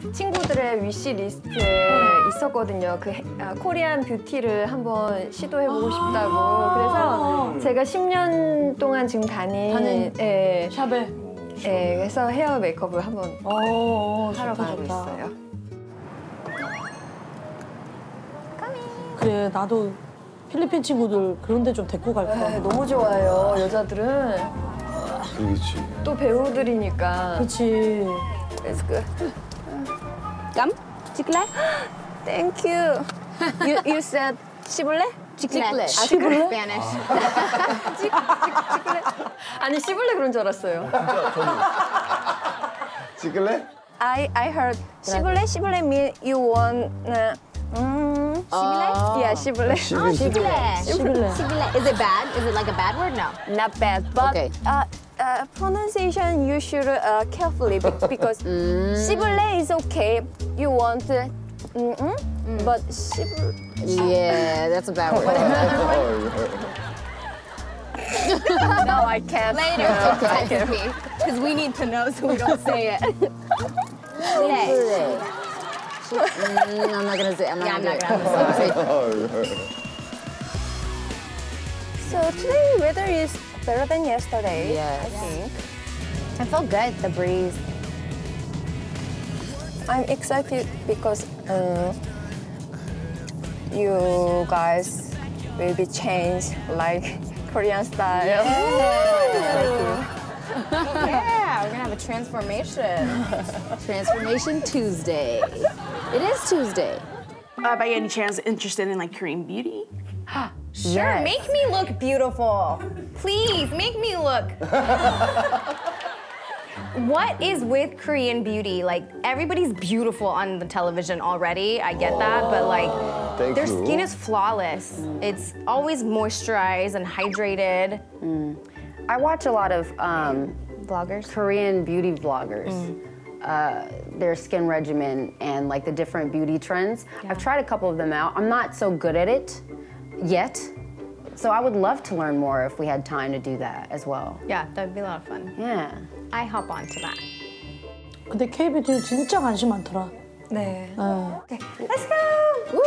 친구들의 위시 리스트에 있었거든요. 그 코리안 뷰티를 한번 시도해보고 싶다고. 그래서 제가 10년 동안 지금 다닌 예, 샵에. 예, 그래서 헤어 메이크업을 한번 하러 가고 있어요. 그래, 나도 필리핀 친구들 그런 데 좀 데리고 갈 거야. 네, 너무 좋아요, 여자들은. 그렇지. 또 배우들이니까. 그렇지. It's good. Come, chicle. Thank you. You said 시블레? Chicle. 시블레? Spanish. 아니, 시블레 그런 줄 알았어요. 찍을래? I heard 시블레? 시블레 mean you want... 시블레? Yeah, 시블레. Chicle. 시블레. Chicle. Is it bad? Is it like a bad word? No. Not bad, but Okay. Pronunciation you should carefully because 시블레 is okay. You want but 시블레... Yeah, that's a bad word. No, I can't. Later, text me, because we need to know so we don't say it. Chicle. I'm not gonna say. I'm not gonna say. So today weather is better than yesterday. Yes. I think. I felt good. The breeze. I'm excited because you guys will be changed like Korean style. Yeah, we're gonna have a transformation. Transformation Tuesday. It is Tuesday. By any chance interested in like Korean beauty? Sure, Yes. make me look beautiful. Please, make me look. What is with Korean beauty? Like, everybody's beautiful on the television already. I get that, but like, Thank their you. skin is flawless. It's always moisturized and hydrated. I watch a lot of Vloggers. Korean beauty vloggers. Their skin regimen and like the different beauty trends. I've tried a couple of them out. I'm not so good at it yet. So I would love to learn more if we had time to do that as well. Yeah, that'd be a lot of fun. Yeah. I hop onto that. 근데 K-뷰티는 진짜 관심 많더라. 네. Okay. Let's go.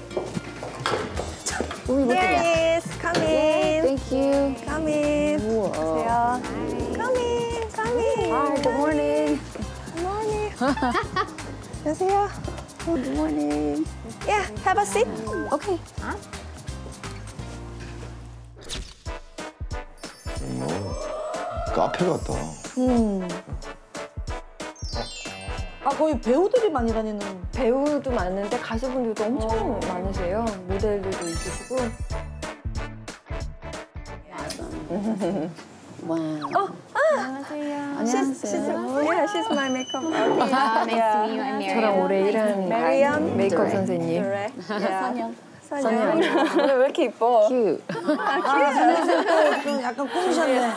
There he is. Come in. Thank you. Come in. 안녕하세요. Come in. Come in. Hi, good morning. Good morning. 안녕하세요. Good morning. Yeah, have a seat. Okay. 카페 같다. 아, 거의 배우들이 많이 다니는. 배우도 많은데 가수분들도 엄청 많으세요. 모델들도 있으시고. Wow. She's my makeup artist. Nice to meet you. I'm Miriam. 저랑 오래 일한 Miriam. 메이크업 Direct. 선생님. 선영. 선영. 오늘 왜 이렇게 이뻐? Cute. 좀 약간 꾸미셨네.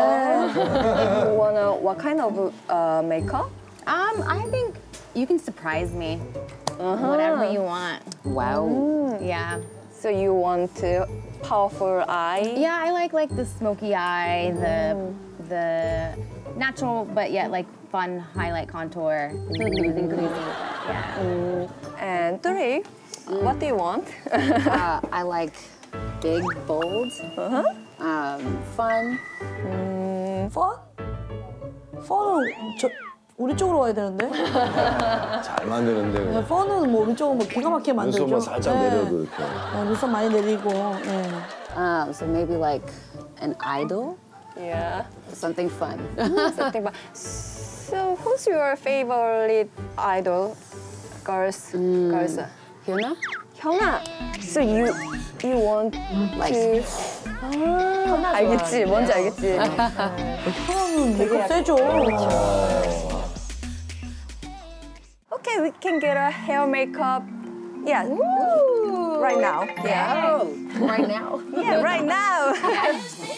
What kind of makeup? I think you can surprise me. Whatever you want. Wow. Yeah. So you want powerful eye? Yeah, I like the smoky eye, the natural but yet like fun highlight contour. Nothing crazy. Yeah. And three, what do you want? I like big, bold, fun. 펀? 펀은 우리 쪽으로 와야 되는데? 잘 만드는데. 펀은 뭐 우리 쪽은 뭐 기가 막히게 만들죠. 눈썹만 살짝 내려도 이렇게. 눈썹 많이 내리고. 네. So maybe like an idol, Yeah. something fun. Something about. So who's your favorite idol? Girls. Girls. Hyuna? 형아. So you want Like to. 알겠지. 뭔지 알겠지. 펀은 메이크업 세죠. Okay, we can get a hair makeup. Yeah. Right now. Yeah. right now. Yeah, right now.